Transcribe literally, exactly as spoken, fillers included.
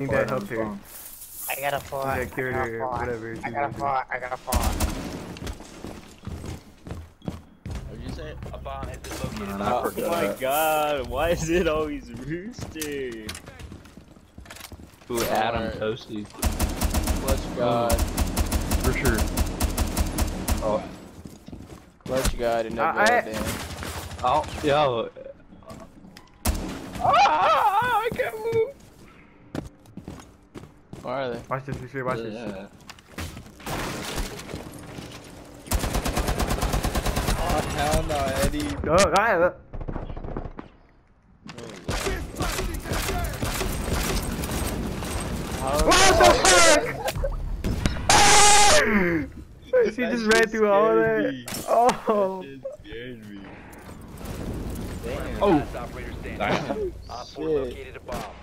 think that helped her. I got a four. I That cured her, or whatever. I got a four. I got a four. What'd you say? A bomb has been located. Oh, oh my god, why is it always Rooster? Ooh, Adam Toasty. Clutch God. For sure. Oh. Clutch God and no I- goddamn. Oh, yo. Ah, I can't move. Where are they? Watch this, for sure, watch this. Yeah. Oh hell no, Eddie. Oh, alright, look. What the fuck? She just ran through all that. Oh. That shit scared me. Damn. Oh. Last operator standing. Damn. Op four Shit. located a bomb.